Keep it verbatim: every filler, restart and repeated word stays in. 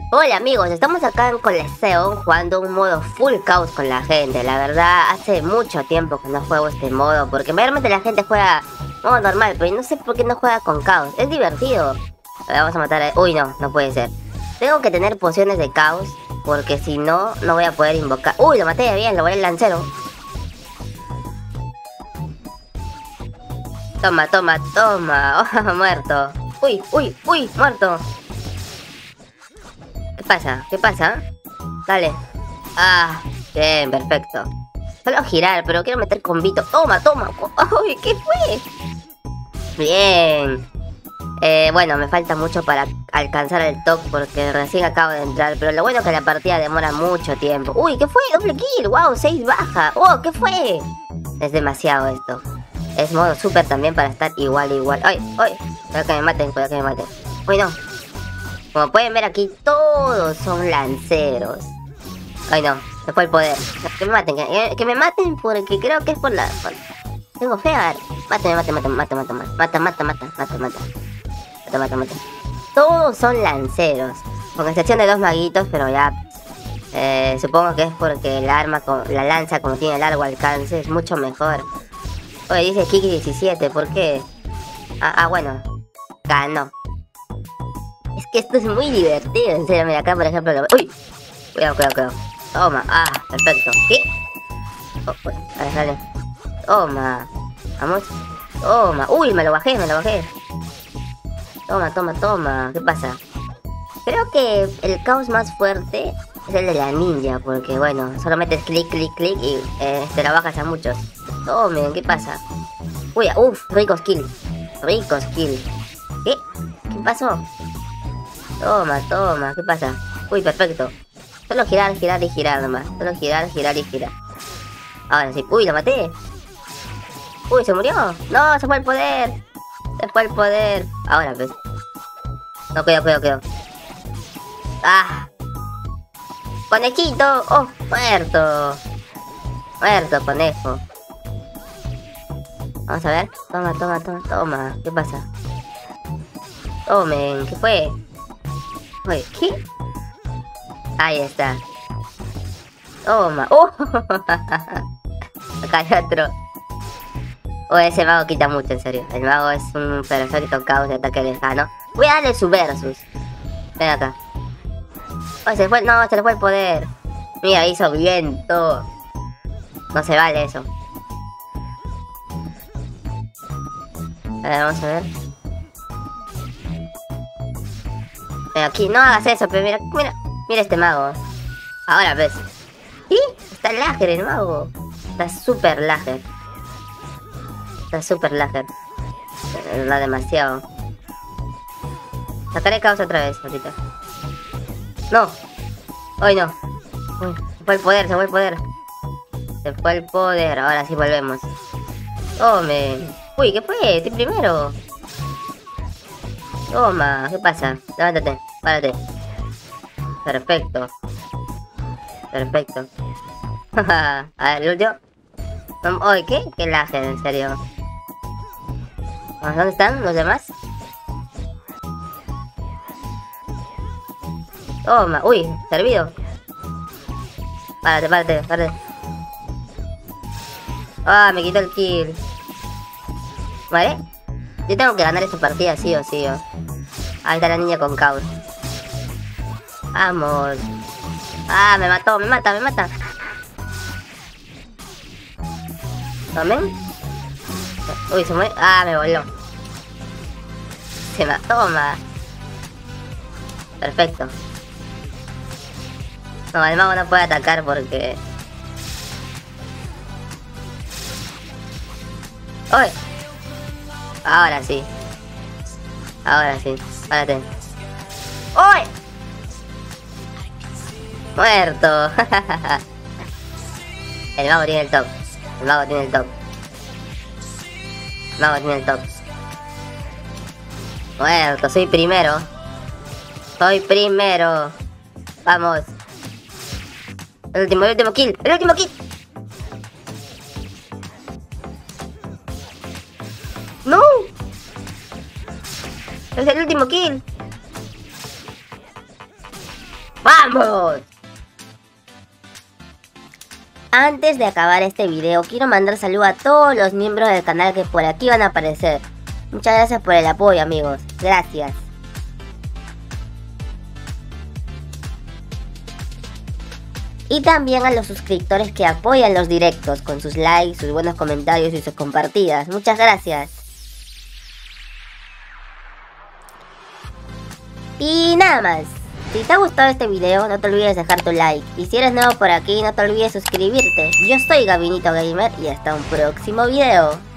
Hola amigos, estamos acá en Coliseum jugando un modo full caos con la gente. La verdad, hace mucho tiempo que no juego este modo, porque mayormente la gente juega modo normal, pero no sé por qué no juega con caos. Es divertido. A ver, vamos a matar a... Uy, no, no puede ser. Tengo que tener pociones de caos, porque si no, no voy a poder invocar... Uy, lo maté bien, lo voy al lancero. Toma, toma, toma. Oh, muerto. Uy, uy, uy, muerto. ¿Qué pasa? ¿Qué pasa? Dale. Ah, bien, perfecto. Solo girar, pero quiero meter combito. Toma, toma. Uy, ¿qué fue? Bien. Eh, bueno, me falta mucho para alcanzar el top porque recién acabo de entrar. Pero lo bueno es que la partida demora mucho tiempo. Uy, ¿qué fue? Doble kill. Wow, seis baja. Oh, ¿qué fue? Es demasiado esto. Es modo super también para estar igual, igual. Ay, ay. Cuidado que me maten, cuidado que me maten. Uy, no. Como pueden ver aquí, todos son lanceros. Ay, no. Se fue el poder. Que me maten, que, que me maten porque creo que es por la... Por... Tengo fe, a ver. Mátame, mátame, mátame, mátame, mátame. Mata, mata, mata, mata, mata. Mata, mata, mata. Todos son lanceros. Con excepción de dos maguitos, pero ya... Eh, supongo que es porque el arma, con, la lanza, como tiene largo alcance, es mucho mejor. Oye, dice Kiki diecisiete, ¿por qué? Ah, ah, bueno. Ganó. Es que esto es muy divertido, en serio, mira acá por ejemplo lo... ¡Uy! Cuidado, cuidado, cuidado. Toma, ah, perfecto. ¿Qué? Oh, oh, dale, dale. Toma. Vamos. Toma. Uy, me lo bajé, me lo bajé. Toma, toma, toma. ¿Qué pasa? Creo que el caos más fuerte es el de la ninja, porque bueno, solo metes clic, clic, clic y eh, te la bajas a muchos. Tomen, ¿qué pasa? Uy, uff, ricos kills. Ricos kills. ¿Qué? ¿Qué pasó? Toma, toma, ¿qué pasa? Uy, perfecto. Solo girar, girar y girar nomás. Solo girar, girar y girar. Ahora sí. Uy, lo maté. Uy, ¿se murió? No, se fue el poder. Se fue el poder. Ahora pues. No, cuidado, cuidado, cuidado. Ah. Conejito. Oh, muerto. Muerto, conejo. Vamos a ver. Toma, toma, toma, toma. ¿Qué pasa? Tomen, ¿qué fue? Oye, ¿qué? Ahí está. Toma. ¡Oh! Acá hay otro. Oh, ese mago quita mucho, en serio. El mago es un perfecto caos de ataque lejano. Voy a darle su versus. Ven acá. Oh, se fue. No, se le fue el poder. Mira, hizo viento. No se vale eso. A ver, vamos a ver. Ven aquí, no hagas eso, pero mira, mira. Mira este mago. Ahora ves. ¿Sí? Está lager el mago. Está super lager. Está super lager. Da demasiado. Sacaré caos otra vez ahorita. No. Hoy no. Uy, se fue el poder, se fue el poder. Se fue el poder. Ahora sí volvemos. Tome. Uy, ¿qué fue? Estoy primero. Toma. ¿Qué pasa? Levántate. Párate. Perfecto. Perfecto. A ver, el último. Oye, ¿qué? ¿Qué laje, en serio? ¿Dónde están los demás? Toma. Uy, servido. Párate, párate, párate. Ah, me quitó el kill. ¿Vale? Yo tengo que ganar esta partida sí o sí. ¿O? Ahí está la niña con caos. Vamos. Ah, me mató, me mata, me mata. ¿Tomen? Uy, se muere. Ah, me voló. Se mató, toma. Perfecto. No, el mago no puede atacar porque... ¡Uy! Ahora sí. Ahora sí. Párate. ¡Uy! Muerto. El mago tiene el top. El mago tiene el top. El mago tiene el top. Muerto, soy primero. Soy primero. Vamos. El último, el último kill. El último kill. No. Es el último kill. ¡Vamos! Antes de acabar este video, quiero mandar saludo a todos los miembros del canal que por aquí van a aparecer. Muchas gracias por el apoyo, amigos. Gracias. Y también a los suscriptores que apoyan los directos con sus likes, sus buenos comentarios y sus compartidas. Muchas gracias. Y nada más. Si te ha gustado este video, no te olvides dejar tu like. Y si eres nuevo por aquí, no te olvides suscribirte. Yo soy Gabinito Gamer y hasta un próximo video.